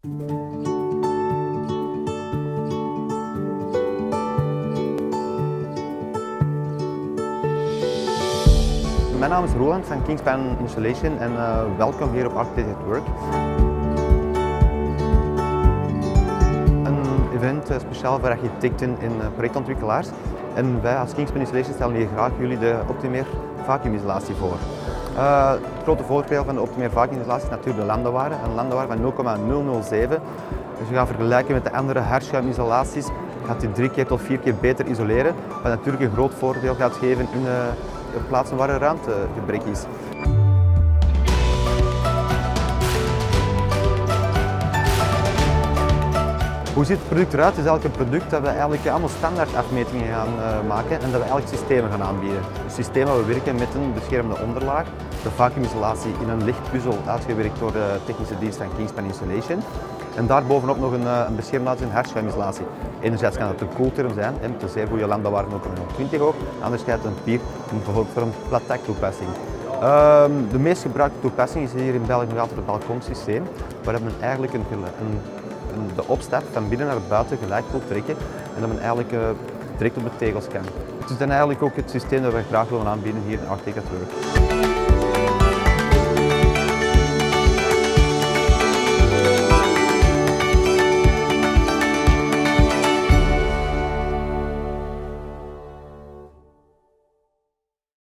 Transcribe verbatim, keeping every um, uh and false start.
Mijn naam is Roland van Kingspan Insulation en uh, welkom hier op Architect at Work. Een event uh, speciaal voor architecten en uh, projectontwikkelaars. En wij als Kingspan Insulation stellen hier graag jullie de Optimer vacuümisolatie voor. Uh, het grote voordeel van de Optimer vacuümisolatie is natuurlijk de lambda-waarde. Een lambda-waarde van nul komma nul nul zeven. Dus je gaat vergelijken met de andere herschuimisolaties, gaat die drie keer tot vier keer beter isoleren. Wat natuurlijk een groot voordeel gaat geven in uh, plaatsen waar er ruimtegebrek is. Hoe ziet het product eruit? Het is eigenlijk een product dat we eigenlijk allemaal standaard afmetingen gaan uh, maken en dat we eigenlijk systemen gaan aanbieden. Een systeem waar we werken met een beschermende onderlaag, de vacuümisolatie in een lichtpuzzel uitgewerkt door de technische dienst van Kingspan Insulation. En daarbovenop nog een, een beschermlaag en herschuimisolatie. Enerzijds kan het een koelterm zijn, met een zeer goede lambda-waarde nul komma nul twintig ook. Anderzijds een pier, bijvoorbeeld voor een platak toepassing. Um, de meest gebruikte toepassing is hier in België nog altijd het balkonsysteem, waar men eigenlijk een, een, een, de opstap van binnen naar buiten gelijk wil trekken en dat men eigenlijk uh, direct op de tegels kan. Het is dan eigenlijk ook het systeem dat we graag willen aanbieden hier in Architect at Work.